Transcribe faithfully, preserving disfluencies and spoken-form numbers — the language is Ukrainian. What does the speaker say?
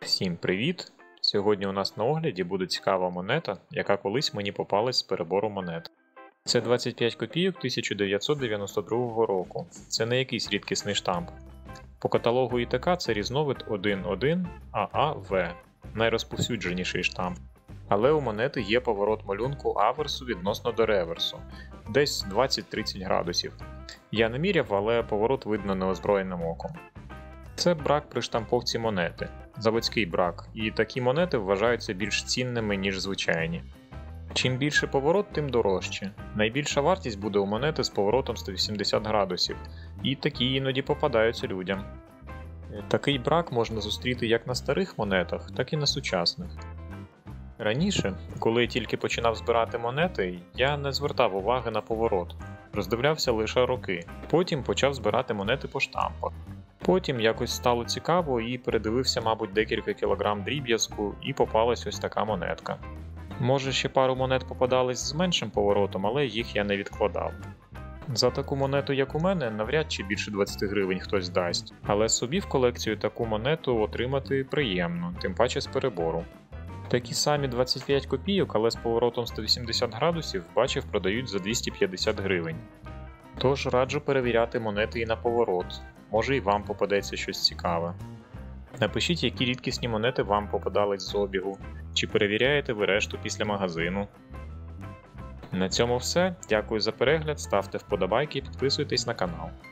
Всім привіт! Сьогодні у нас на огляді буде цікава монета, яка колись мені попалась з перебору монет. Це двадцять п'ять копійок тисяча дев'ятсот дев'яносто другого року. Це не якийсь рідкісний штамп. По каталогу ІТК це різновид один один А А В, найрозповсюдженіший штамп. Але у монети є поворот малюнку аверсу відносно до реверсу, десь двадцять-тридцять градусів. Я не міряв, але поворот видно неозброєним оком. Це брак при штамповці монети, заводський брак, і такі монети вважаються більш цінними, ніж звичайні. Чим більше поворот, тим дорожче. Найбільша вартість буде у монети з поворотом сто вісімдесят градусів, і такі іноді попадаються людям. Такий брак можна зустріти як на старих монетах, так і на сучасних. Раніше, коли я тільки починав збирати монети, я не звертав уваги на поворот, роздивлявся лише роки, потім почав збирати монети по штампах. Потім якось стало цікаво і передивився, мабуть, декілька кілограм дріб'язку, і попалась ось така монетка. Може, ще пару монет попадались з меншим поворотом, але їх я не відкладав. За таку монету, як у мене, навряд чи більше двадцять гривень хтось дасть, але собі в колекцію таку монету отримати приємно, тим паче з перебору. Такі самі двадцять п'ять копійок, але з поворотом сто вісімдесят градусів, бачив, продають за двісті п'ятдесят гривень. Тож раджу перевіряти монети і на поворот. Може і вам попадеться щось цікаве. Напишіть, які рідкісні монети вам попадались з обігу, чи перевіряєте ви решту після магазину. На цьому все. Дякую за перегляд, ставте вподобайки і підписуйтесь на канал.